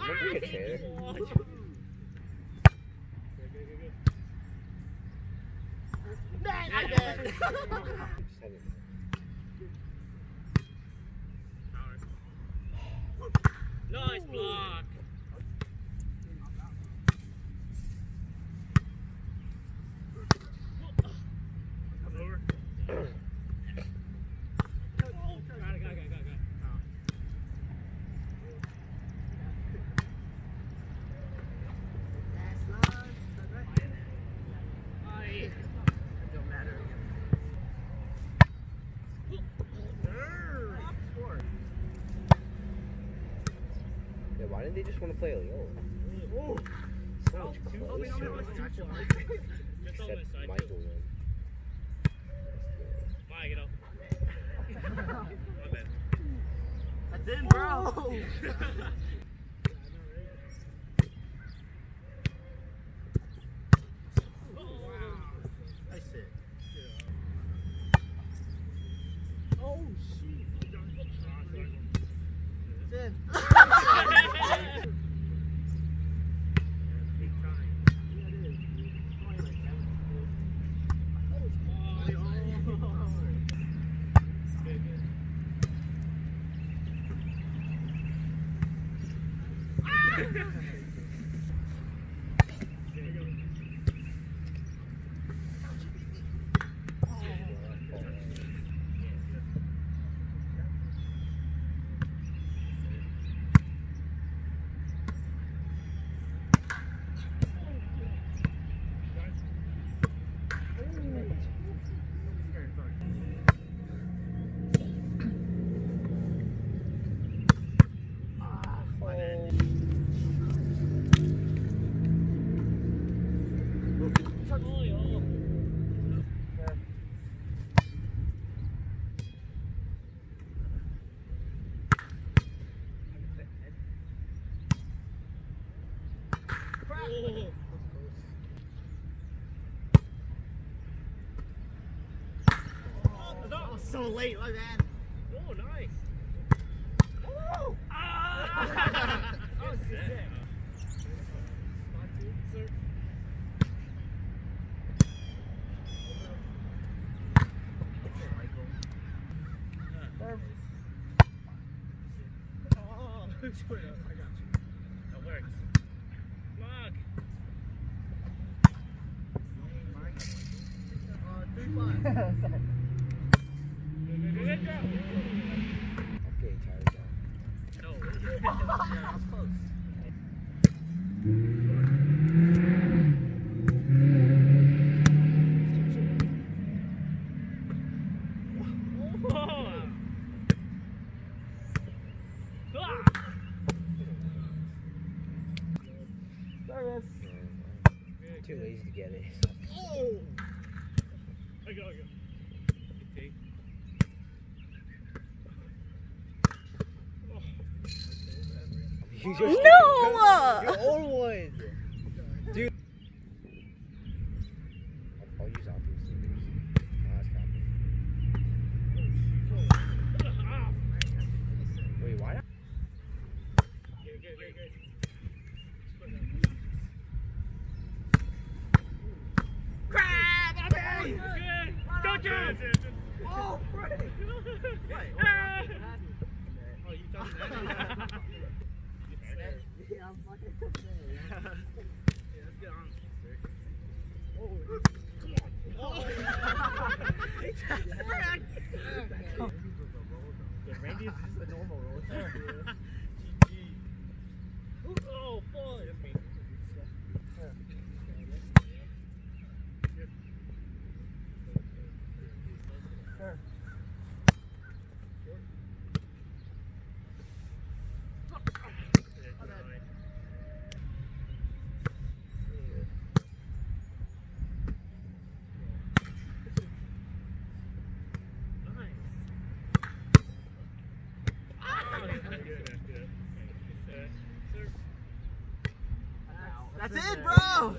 gonna bring a chair. Dang, I did. Nice block. Over. Yeah, why didn't they just want to play Leo? So much closer. Except Michael won. Mike, get up. My bad. That's in, bro. Nice hit. Oh, shit. It's in. So late, my man. Oh, nice. Oh! Ah! That was sick. Straight up, I got you. That works. Mark. 3-5. Good job. I'm getting tired now. No. Yeah, I was close. Service. Too lazy to get it. Oh! I go. Okay. No! Your old one! Dude. I'll use obvious leaders. Wait, why not? Good. Crab! Good. Don't jump! Oh, Frank! Wait, Oh, you told me that? yeah, I'm fucking upset. Yeah, let's get on, sir. The Randy is just a normal roll. Oh, boy. That's me. Sure. That's it, bro!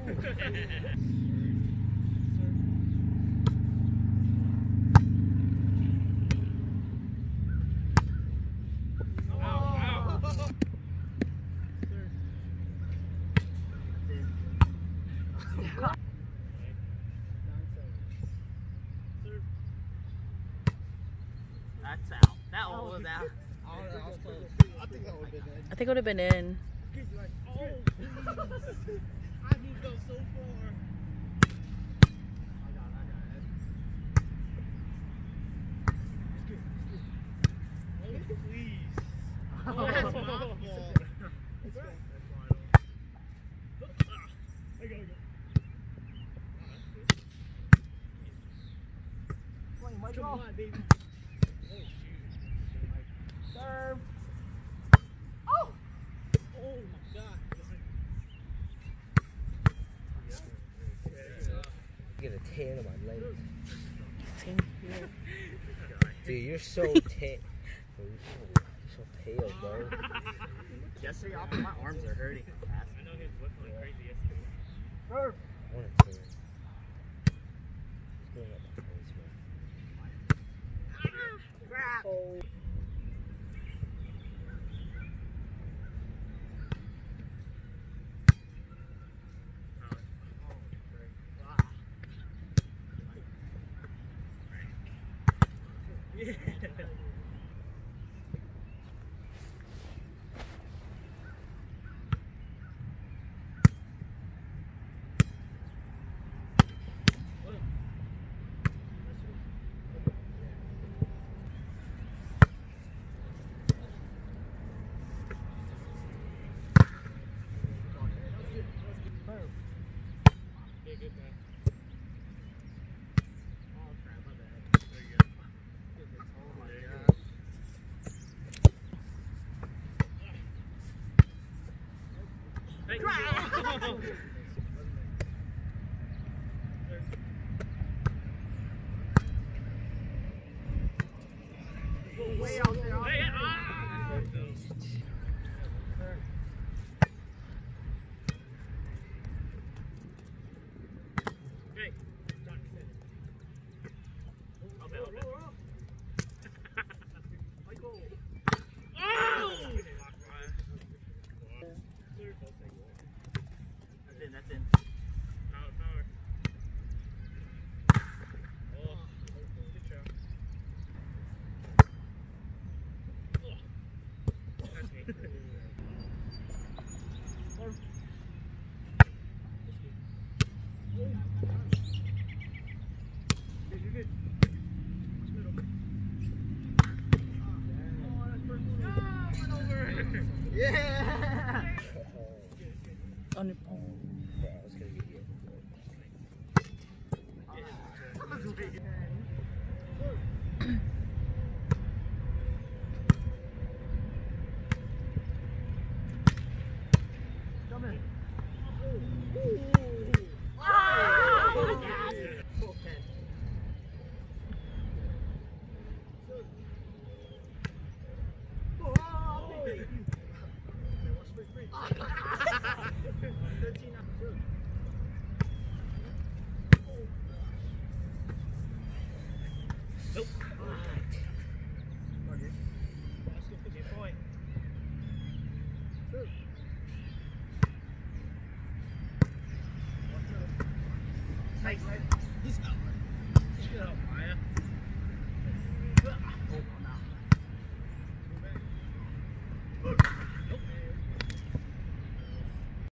That's out. That one was out. I think that would have been in. I think it would have been in. Oh, please. I moved up so far. Oh, please. Oh, that's my fault. I gotta go. Come on, baby. Oh, shoot. Serve. Oh my God. Get a tan on my legs. Team. Dude, you're so tan. You're so pale, bro. Yesterday, off my arms are hurting. I know he was looking like crazy yesterday. Serve. I want to tan. It's going up my face, man. Crap. Oh. Yeah. Yeah, good man. Oh, crap, my bad. There you go. Oh my There you God. Thank you. Way out there. Hey, ah! Hey, Johnny, sit. I'll bet, I'll bet. Michael. Oh! That's in. Power, power. Oh, good job. Oh, that's me. Good, good, good. Middle. Oh, that's first one. Ah, went over. Yeah. On your Bro, I was gonna get you. That was weird.